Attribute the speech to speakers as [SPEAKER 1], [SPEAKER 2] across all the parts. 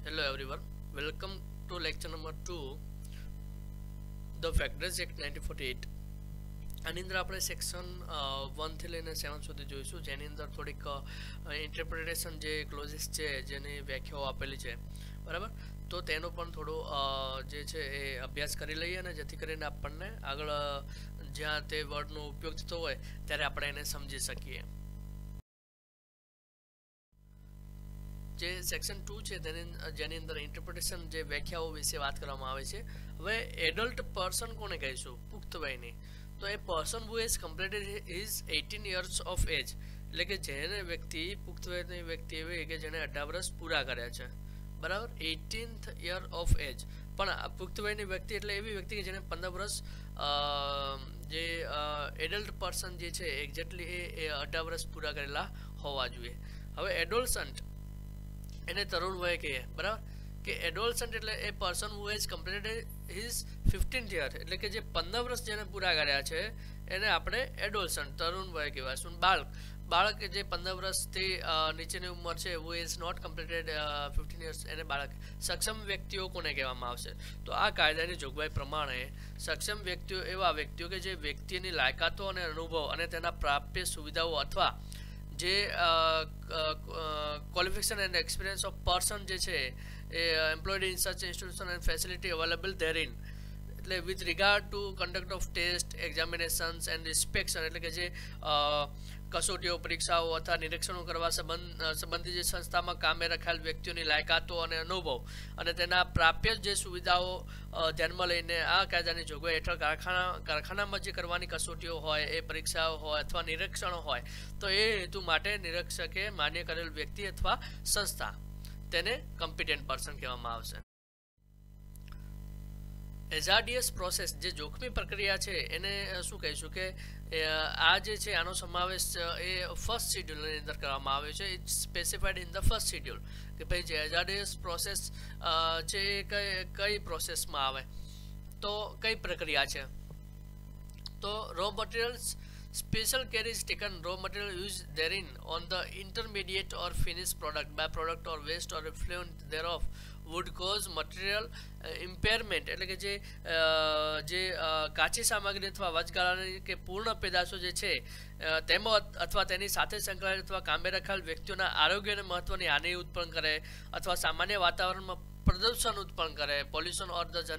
[SPEAKER 1] Hello everyone, welcome to lecture number 2, The Factors Act 1948. આની અંદર આપણે સેક્શન 1 થી લઈને 7 સુધી જોઈશું, જેની અંદર થોડીક ઇન્ટરપ્રિટેશન જે ક્લોઝિસ છે જેની વ્યાખ્યાઓ આપેલી છે, બરાબર. તો તેનો પણ થોડો જે છે એ અભ્યાસ કરી લઈએ, અને જેથી કરીને આપણને આગળ જ્યાં તે વર્ડનો ઉપયોગ થતો હોય ત્યારે આપણે એને સમજી શકીએ. જે સેક્શન 2 છે જેની અંદર ઇન્ટરપ્રિટેશન જે વ્યાખ્યાઓ વિશે વાત કરવામાં આવે છે. હવે એડલ્ટ પર્સન કોને કહીશું? પુખ્ત વયની. તો a person who is completed is 18 years of age, એટલે કે જેને વ્યક્તિ પુખ્ત વયની વ્યક્તિ એવી કે જેને 18 વર્ષ પૂરા કર્યા છે, બરાબર. 18th યર ઓફ એજ. પણ પુખ્ત વયની વ્યક્તિ એટલે એવી વ્યક્તિ કે જેને 15 વર્ષ જે એડલ્ટ પર્સન જે છે એક્ઝેક્ટલી એ 18 વર્ષ પૂરા કરેલા હોવા જોઈએ. હવે એડોલસન્ટ એને તરુણ વય કહીએ, બરાબર. કે એડોલસન્ટ એટલે a person who has completed his 15th year, એટલે કે જે 15 વર્ષ જેને પૂરા કર્યા છે એને આપણે એડોલસન્ટ તરુણ વય કહેવાય. બાળક જે 15 વર્ષથી નીચેની ઉંમર છે who is not completed 15 years, એને બાળક. સક્ષમ વ્યક્તિઓ કોને કહેવામાં આવશે? તો આ કાયદાની જોગવાઈ પ્રમાણે સક્ષમ વ્યક્તિઓ એવા વ્યક્તિઓ કે જે વ્યક્તિની લાયકાતો અને અનુભવ અને તેના પ્રાપ્ય સુવિધાઓ અથવા જે qualification and experience of person જે છે એ employed in such institution and facility available therein, એટલે with regard to conduct of test examinations and inspection, એટલે કે જે કસોટીઓ પરીક્ષાઓ અથવા નિરીક્ષણો કરવા સંબંધિત જે સંસ્થામાં કામે રખાયેલ વ્યક્તિઓની લાયકાતો અને અનુભવ અને તેના પ્રાપ્ય જે સુવિધાઓ ધ્યાનમાં લઈને આ કાયદાની જોગવાઈ હેઠળ કારખાનામાં જે કરવાની કસોટીઓ હોય, એ પરીક્ષાઓ હોય અથવા નિરીક્ષણો હોય, તો એ હેતુ માટે નિરીક્ષકે માન્ય કરેલ વ્યક્તિ અથવા સંસ્થા તેને કમ્પિટેન્ટ પર્સન કહેવામાં આવશે. એઝાર્ડિયસ પ્રોસેસ જે જોખમી પ્રક્રિયા છે એને શું કહીશું? કે આ જે છે આનો સમાવેશ એ ફર્સ્ટ શેડ્યુલની અંદર કરવામાં આવ્યો છે. It's specified in the first schedule કે ભાઈ જે એઝાર્ડિયસ પ્રોસેસ છે એ કઈ પ્રોસેસમાં આવે, તો કઈ પ્રક્રિયા છે? તો raw materials special care is taken raw material used therein on the intermediate or finished product by product or waste or effluent thereof would cause material impairment, એટલે કે જે કાચી સામગ્રી અથવા વચગાળાની કે પૂર્ણ પેદાશો જે છે તેમાં અથવા તેની સાથે સંકળાયેલ અથવા કામે રખાયેલ વ્યક્તિઓના આરોગ્યને મહત્વની હાનિ ઉત્પન્ન કરે અથવા સામાન્ય વાતાવરણમાં પ્રદૂષણ ઉત્પન્ન કરે, pollution or the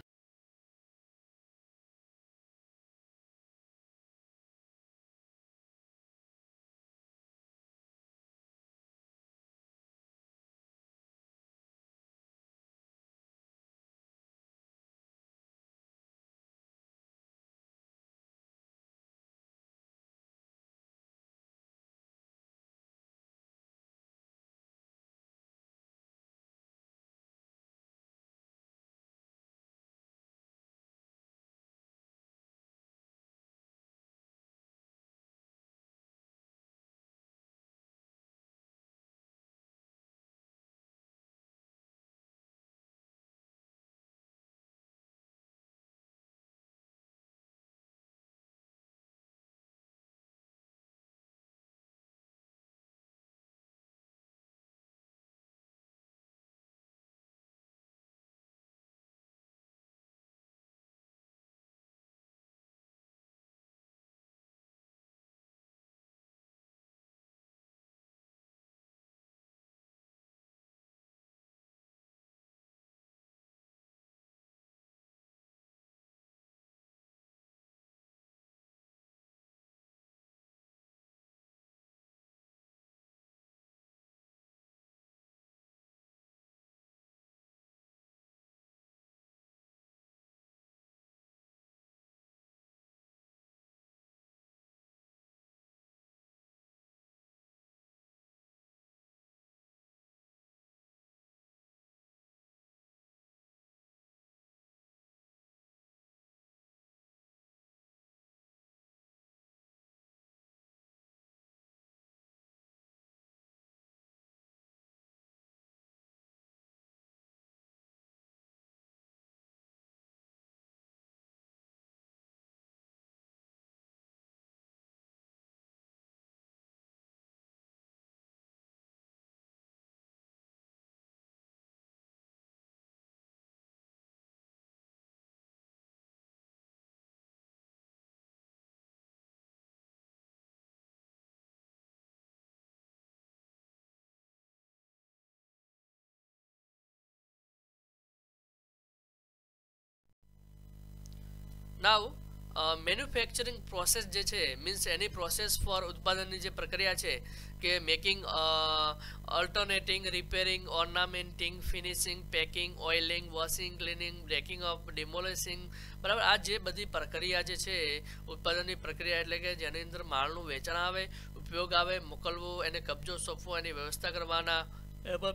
[SPEAKER 1] now manufacturing process જે છે મીન્સ એની પ્રોસેસ ફોર ઉત્પાદનની જે પ્રક્રિયા છે કે making, alternating, repairing, ornamenting, finishing, packing, oiling, washing, cleaning, breaking up, demolishing, બરાબર. આ જે બધી પ્રક્રિયા જે છે ઉત્પાદનની પ્રક્રિયા એટલે કે જેની અંદર માલનું વેચાણ આવે, ઉપયોગ આવે, મોકલવું, એને કબજો સોંપવો, એની વ્યવસ્થા કરવાના, એમાં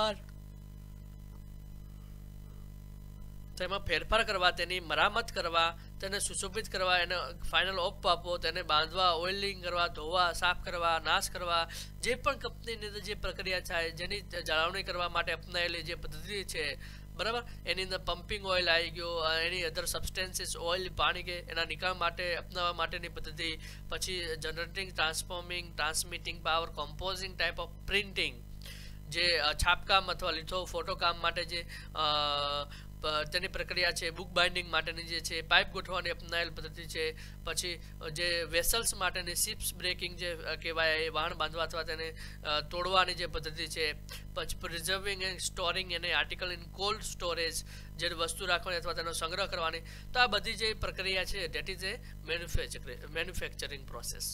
[SPEAKER 1] ફેરફાર કરવા, તેની મરામત કરવા, તેને સુશોભિત કરવા, એને ફાઇનલ ઓપ આપવો, તેને બાંધવા, ઓઇલિંગ કરવા, ધોવા, સાફ કરવા, નાશ કરવા, જે પણ કંપનીની અંદર જે પ્રક્રિયા થાય જેની જાળવણી કરવા માટે અપનાયેલી જે પદ્ધતિ છે, બરાબર. એની અંદર પમ્પિંગ ઓઇલ આવી ગયો, એની અધર સબસ્ટેન્સીસ ઓઇલ, પાણી કે એના નિકાલ માટે અપનાવવા માટેની પદ્ધતિ, પછી generating, transforming, transmitting power, composing type of printing, જે છાપકામ અથવા લીથો ફોટો કામ માટે જે તેની પ્રક્રિયા છે, બુક બાઇન્ડિંગ માટેની જે છે, પાઇપ ગોઠવવાની અપનાયેલ પદ્ધતિ છે, પછી જે વેસલ્સ માટેની શિપ્સ બ્રેકિંગ જે કહેવાય એ વાહન બાંધવા અથવા તેને તોડવાની જે પદ્ધતિ છે, પછી પ્રિઝર્વિંગ એન્ડ સ્ટોરિંગ એને આર્ટિકલ ઇન કોલ્ડ સ્ટોરેજ, જે વસ્તુ રાખવાની અથવા તેનો સંગ્રહ કરવાની. તો આ બધી જે પ્રક્રિયા છે that is a manufacturing process.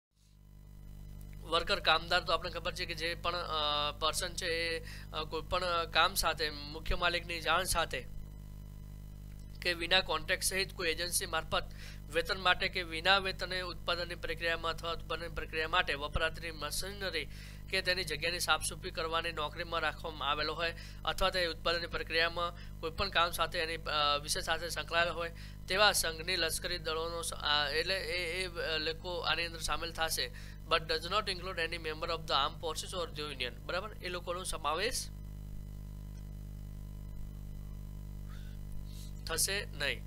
[SPEAKER 1] Worker, કામદાર, તો આપણે ખબર છે કે જે પણ પર્સન છે એ કોઈ પણ કામ સાથે મુખ્ય માલિકની જાણ સાથે કે વિના કોન્ટ્રાક્ટ સહિત કોઈ એજન્સી મારફત વેતન માટે કે વિના વેતને ઉત્પાદનની પ્રક્રિયામાં અથવા ઉત્પાદનની પ્રક્રિયા માટે વપરાતી મશીનરી કે તેની જગ્યાની સાફસૂફી કરવાની નોકરીમાં રાખવામાં આવેલો હોય અથવા તે ઉત્પાદનની પ્રક્રિયામાં કોઈ પણ કામ સાથે એની વિષય સાથે સંકળાયેલો હોય તેવા સંઘની લશ્કરી દળોનો એટલે એ લોકો આની અંદર સામેલ થશે. But does not include any member of the arm forces or the union, બરાબર. એ લોકોનો સમાવેશ થશે નહીં.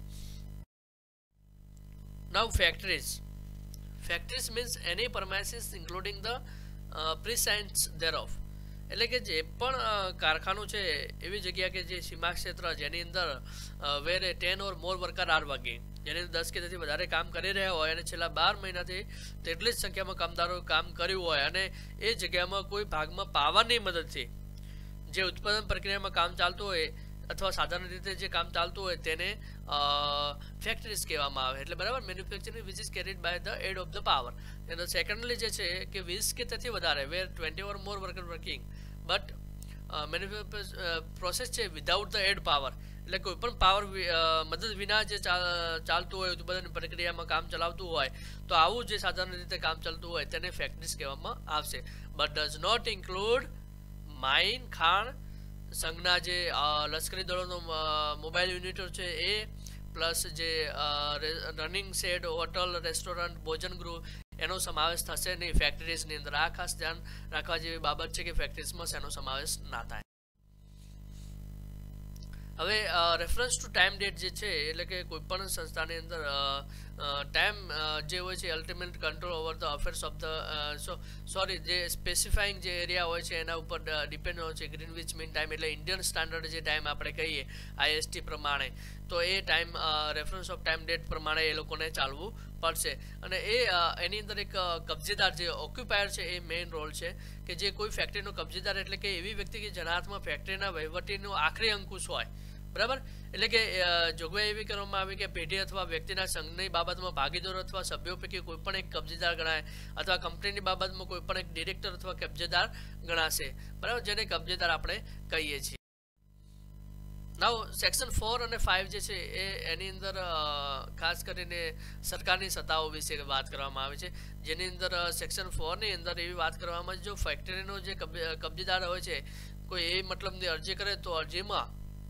[SPEAKER 1] Now factories. Factories means any premises including the precincts thereof, એટલે કે જે પણ કારખાનું છે એવી જગ્યા કે જે સીમા ક્ષેત્ર જેની અંદર where 10 or more worker are working, જેની 10 કે તેથી વધારે કામ કરી રહ્યા હોય અને છેલ્લા 12 મહિનાથી તેટલી જ સંખ્યામાં કામદારો કામ કર્યું હોય અને એ જગ્યામાં કોઈ ભાગમાં પાવરની મદદથી જે ઉત્પાદન પ્રક્રિયામાં કામ ચાલતું હોય અથવા સાધારણ રીતે જે કામ ચાલતું હોય તેને ફેક્ટરીઝ કહેવામાં આવે. એટલે બરાબર, manufacturing which is carried by the aid of the power. અને સેકન્ડલી જે છે કે 20 કે તેથી વધારે where 20 or more worker working but process છે વિધાઉટ ધ એડ પાવર, એટલે કોઈ પણ પાવર મદદ વિના જે ચાલતું હોય ઉત્પાદન પ્રક્રિયામાં કામ ચલાવતું હોય તો આવું જે સાધારણ રીતે કામ ચાલતું હોય તેને ફેક્ટરીઝ કહેવામાં આવશે. But does not include mine, ખાણ, સંઘના જે લશ્કરી દળોનો મોબાઈલ યુનિટો છે એ, પ્લસ જે રનિંગ શેડ, હોટલ, રેસ્ટોરન્ટ, ભોજન ગૃહ એનો સમાવેશ થશે નહીં ફેક્ટરીઝની અંદર. આ ખાસ ધ્યાન રાખવા જેવી બાબત છે કે ફેક્ટરીઝમાં એનો સમાવેશ ના થાય. હવે રેફરન્સ ટુ ટાઈમ ડેટ જે છે એટલે કે કોઈ પણ સંસ્થાની અંદર ટાઈમ જે હોય છે ultimate control over the affairs of the જે સ્પેસિફાઈંગ જે એરિયા હોય છે એના ઉપર ડિપેન્ડ હોય છે. ગ્રીનવિચ મીન ટાઈમ એટલે ઇન્ડિયન સ્ટાન્ડર્ડ જે ટાઈમ આપણે કહીએ IST પ્રમાણે, તો એ time reference of time date પ્રમાણે એ લોકોને ચાલવું પડશે. અને એની અંદર એક કબજેદાર જે ઓક્યુપાયર છે એ મેઇન રોલ છે કે જે કોઈ ફેક્ટરીનો કબજેદાર એટલે કે એવી વ્યક્તિ કે જેના હાથમાં ફેક્ટરીના વહીવટીનો આખરી અંકુશ હોય, બરાબર. એટલે કે જોગવાઈ એવી કરવામાં આવી કે પેઢી અથવા વ્યક્તિના સંઘની બાબતમાં ભાગીદારો અથવા સભ્યો પૈકી કોઈ પણ એક કબજેદાર ગણાય અથવા કંપનીની બાબતમાં કોઈ પણ એક ડિરેક્ટર અથવા કબજેદાર ગણાશે, બરાબર, જેને કબજેદાર આપણે કહીએ છીએ. નાવ સેક્શન 4 અને 5 જે છે એની અંદર ખાસ કરીને સરકારની સત્તાઓ વિશે વાત કરવામાં આવે છે, જેની અંદર સેક્શન 4 ની અંદર એવી વાત કરવામાં જો ફેક્ટરીનો જે કબજેદાર હોય છે કોઈ એ મતલબની અરજી કરે તો અરજીમાં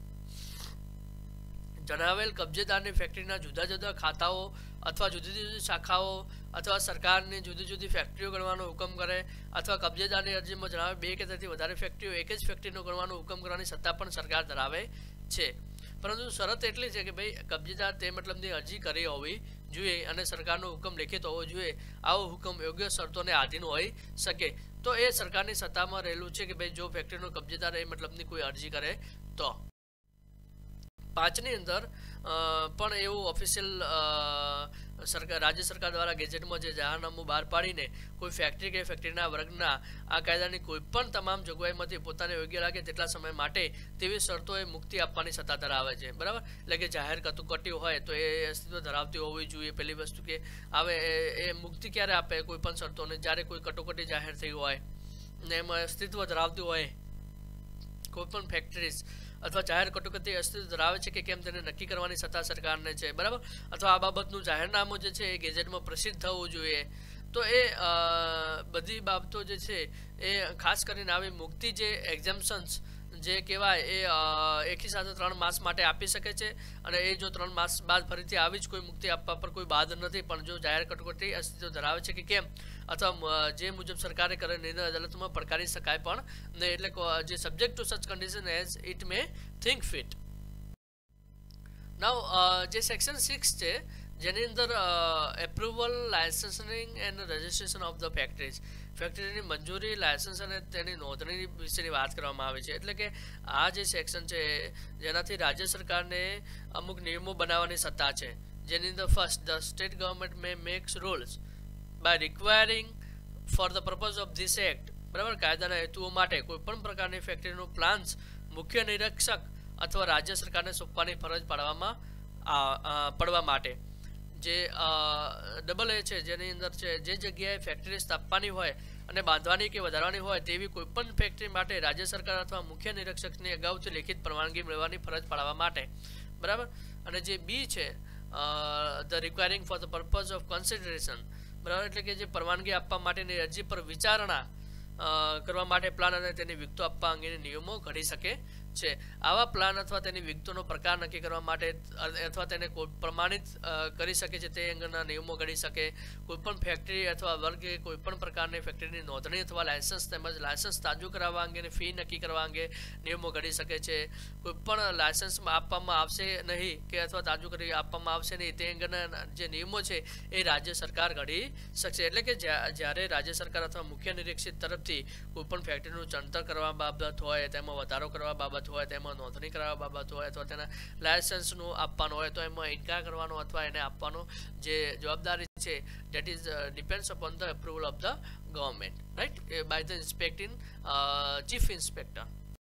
[SPEAKER 1] જણાવેલ કબજેદારની ફેક્ટરીના જુદા જુદા ખાતાઓ અથવા જુદી જુદી શાખાઓ અથવા સરકારની જુદી જુદી ફેક્ટરીઓ ગણવાનો હુકમ કરે અથવા કબજેદારની અરજીમાં જણાવે 2 કે તેથી વધારે ફેક્ટરીઓ એક જ ફેક્ટરીનો ગણવાનો હુકમ કરવાની સત્તા પણ સરકાર ધરાવે છે. પરંતુ શરત એટલી છે કે ભાઈ કબજેદાર તે મતલબની અરજી કરી હોવી જોઈએ અને સરકારનો હુકમ લેખિત હોવો જોઈએ. આવો હુકમ યોગ્ય શરતોને આધીન હોઈ શકે તો એ સરકારની સત્તામાં રહેલું છે કે ભાઈ જો ફેક્ટરીનો કબજેદાર એ મતલબની કોઈ અરજી કરે તો. 5 ની અંદર પણ એવું ઓફિશિયલ સરકાર રાજ્ય સરકાર દ્વારા ગેજેટમાં જે જાહેરનામું બહાર પાડીને કોઈ ફેક્ટરી કે ફેક્ટરીના વર્ગના આ કાયદાની કોઈ પણ તમામ જોગવાઈમાંથી પોતાને યોગ્ય લાગે તેટલા સમય માટે તેવી શરતોએ મુક્તિ આપવાની સત્તા ધરાવે છે, બરાબર. એટલે કે જાહેર કટોકટી હોય તો એ અસ્તિત્વ ધરાવતી હોવી જોઈએ. પહેલી વસ્તુ કે આવે એ મુક્તિ ક્યારે આપે, કોઈ પણ શરતોને જ્યારે કોઈ કટોકટી જાહેર થઈ હોય ને એમાં અસ્તિત્વ ધરાવતી હોય કોઈ પણ ફેક્ટરીઝ અથવા જાહેર કટોકટી અસ્તિત્વ ધરાવે છે કે કેમ તેને નક્કી કરવાની સત્તા સરકારને છે, બરાબર. અથવા આ બાબતનું જાહેરનામું જે છે એ ગેજેટમાં પ્રસિદ્ધ થવું જોઈએ. તો એ બધી બાબતો જે છે એ ખાસ કરીને આવી મુક્તિ જે એક્ઝેમ્પશન્સ જે કહેવાય એ એકી સાથે 3 માસ માટે આપી શકે છે. અને એ જો 3 માસ બાદ ફરીથી આવી જ કોઈ મુક્તિ આપવા પર કોઈ બાદ નથી, પણ જો જાહેર કટોકટી અસ્તિત્વ ધરાવે છે કે કેમ અથવા જે મુજબ સરકારે કરે નિર્ણય અદાલતમાં પડકારી શકાય પણ નહીં. એટલે જે subject to such condition as it may think fit. Now જે સેક્શન 6 છે જેની અંદર approval, licensing and registration of the factories, ફેક્ટરીની મંજૂરી, લાયસન્સ અને તેની નોંધણી વિશેની વાત કરવામાં આવે છે. એટલે કે આ જે સેક્શન છે જેનાથી રાજ્ય સરકારને અમુક નિયમો બનાવવાની સત્તા છે, જેની અંદર first, the state government may makes rules by requiring for the purpose of this act, બરાબર. કાયદાના હેતુઓ માટે કોઈ પણ પ્રકારની ફેક્ટરીનું પ્લાન્સ મુખ્ય નિરીક્ષક અથવા રાજ્ય સરકારને સોંપવાની ફરજ પડવા માટે. જે ડબલ એ છે જેની અંદર છે જે જગ્યાએ ફેક્ટરી સ્થાપવાની હોય અને બાંધવાની કે વધારવાની હોય તેવી કોઈપણ ફેક્ટરી માટે રાજ્ય સરકાર અથવા મુખ્ય નિરીક્ષકની અગાઉથી લેખિત પરવાનગી મેળવવાની ફરજ પાડવા માટે, બરાબર. અને જે બી છે the requiring for the purpose of consideration, બરાબર. એટલે કે જે પરવાનગી આપવા માટેની અરજી પર વિચારણા કરવા માટે પ્લાન અને તેની વિગતો આપવા અંગેની નિયમો ઘડી શકે છે. આવા પ્લાન અથવા તેની વિગતોનો પ્રકાર નક્કી કરવા માટે અથવા તેને પ્રમાણિત કરી શકે છે તે અંગેના નિયમો ઘડી શકે. કોઈપણ ફેક્ટરી અથવા વર્ગે કોઈપણ પ્રકારની ફેક્ટરીની નોંધણી અથવા લાયસન્સ તેમજ લાયસન્સ તાજુ કરાવવા અંગેની ફી નક્કી કરવા અંગે નિયમો ઘડી શકે છે. કોઈપણ લાયસન્સ આપવામાં આવશે નહીં કે અથવા તાજુ કરી આપવામાં આવશે નહીં તે અંગેના જે નિયમો છે એ રાજ્ય સરકાર ઘડી શકશે. એટલે કે જ્યારે રાજ્ય સરકાર અથવા મુખ્ય નિરીક્ષક તરફથી કોઈપણ ફેક્ટરીનું ચણતર કરવા બાબત હોય, તેમાં વધારો કરવા બાબત હોય, તેમાં નોંધણી કરવા બાબત હોય અથવા તેના લાયસન્સનું આપવાનું હોય તો એમાં ઇનકાર કરવાનો અથવા એને આપવાનો જે જવાબદારી છે that is depends upon the approval of the government, right, by the inspecting chief inspector.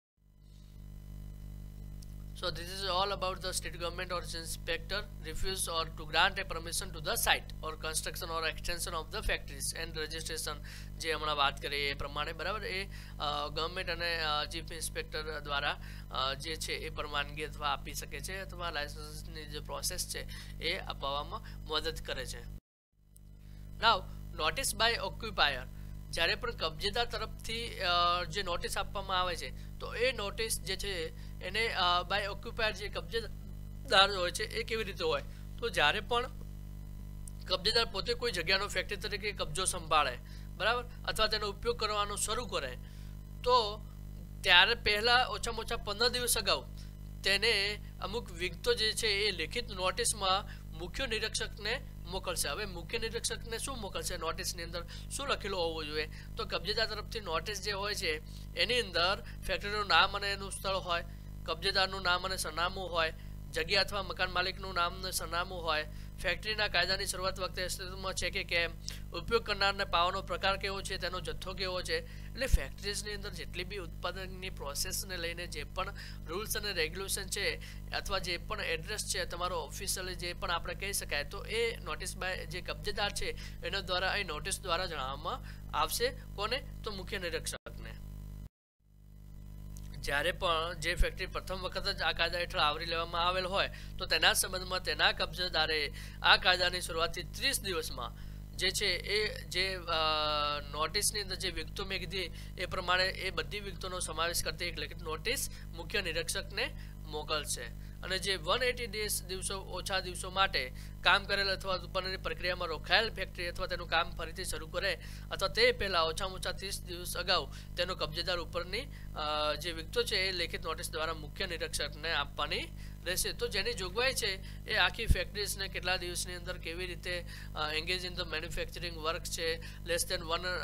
[SPEAKER 1] So this is all about the state government or inspector refuse or to grant a permission to the site or construction or extension of the factories and registration જે હમણાં વાત કરી એ પ્રમાણે, બરાબર. એ government અને chief inspector દ્વારા જે છે એ પરવાનગી અથવા આપી શકે છે અથવા લાયસન્સની જે પ્રોસેસ છે એ અપાવવામાં મદદ કરે છે. નાઉ નોટિસ બાય ઓક્યુપાયર, જ્યારે પણ કબજેદાર તરફથી જે નોટિસ આપવામાં આવે છે તો એ નોટિસ જે છે એને બાય ઓક્યુપાયર જે કબજેદાર હોય છે એ કેવી રીતે હોય તો જ્યારે પણ કબજેદાર પોતે કોઈ જગ્યાનો ફેક્ટરી તરીકે કબજો સંભાળે, બરાબર, અથવા તેનો ઉપયોગ કરવાનો શરૂ કરે તો ત્યારે પહેલાં ઓછામાં ઓછા 15 દિવસ અગાઉ તેને અમુક વિગતો જે છે એ લેખિત નોટિસમાં મુખ્ય નિરીક્ષકને મોકલશે. હવે મુખ્ય નિરીક્ષકને શું મોકલશે, નોટિસની અંદર શું લખેલું હોવું જોઈએ તો કબજેદાર તરફથી નોટિસ જે હોય છે એની અંદર ફેક્ટરીનું નામ અને એનું સ્થળ હોય, કબજેદારનું નામ અને સરનામું હોય, જગ્યા અથવા મકાન માલિકનું નામ અને સરનામું હોય, ફેક્ટરીના કાયદાની શરૂઆત વખતે અસ્તિત્વમાં છે કે કેમ, ઉપયોગ કરનારને પાવાનો પ્રકાર કેવો છે, તેનો જથ્થો કેવો છે. એટલે ફેક્ટરીઝની અંદર જેટલી બી ઉત્પાદનની પ્રોસેસને લઈને જે પણ રૂલ્સ અને રેગ્યુલેશન છે અથવા જે પણ એડ્રેસ છે તમારો ઓફિશિયલી જે પણ આપણે કહી શકાય તો એ નોટિસ બાય જે કબજેદાર છે એના દ્વારા એ નોટિસ દ્વારા જણાવવામાં આવશે. કોને તો મુખ્ય નિરીક્ષકને. જ્યારે પણ જે ફેક્ટરી પ્રથમ વખત જ આ કાયદા હેઠળ આવરી લેવામાં આવેલ હોય તો તેના સંબંધમાં તેના કબજેદારે આ કાયદાની શરૂઆતથી 30 દિવસમાં જે છે એ જે નોટિસની અંદર જે વિગતો મેં કીધી એ પ્રમાણે એ બધી વિગતોનો સમાવેશ કરતી એક લેખિત નોટિસ મુખ્ય નિરીક્ષકને મોકલશે. અને જે 180 દિવસો ઓછા દિવસો માટે કામ કરેલ અથવા ઉત્પાદનની પ્રક્રિયામાં રોકાયેલ ફેક્ટરી અથવા તેનું કામ ફરીથી શરૂ કરે અથવા તે પહેલાં ઓછામાં ઓછા 30 દિવસ અગાઉ તેનો કબજેદાર ઉપરની જે વિગતો છે એ લેખિત નોટિસ દ્વારા મુખ્ય નિરીક્ષકને આપવાની રહેશે. તો જેની જોગવાઈ છે એ આખી ફેક્ટરીઝને કેટલા દિવસની અંદર કેવી રીતે engage in the manufacturing work છે, less than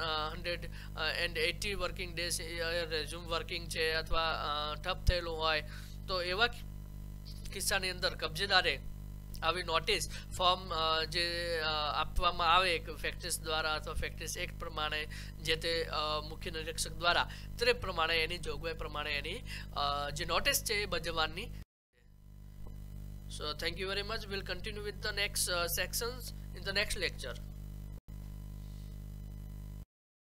[SPEAKER 1] 180 working days resume working છે અથવા ઠપ થયેલું હોય તો એવા કિસ્સાની અંદર કબજેદારે આવી નોટિસ ફોર્મ જે આપવામાં આવે ફેક્ટિસ દ્વારા અથવા ફેક્ટિસ એક્ટ પ્રમાણે જે તે મુખ્ય નિરીક્ષક દ્વારા તે પ્રમાણે એની જોગવાઈ પ્રમાણે એની જે નોટિસ છે એ બજાવવાની. So thank you very much. We'll continue with the next sections in the next lecture.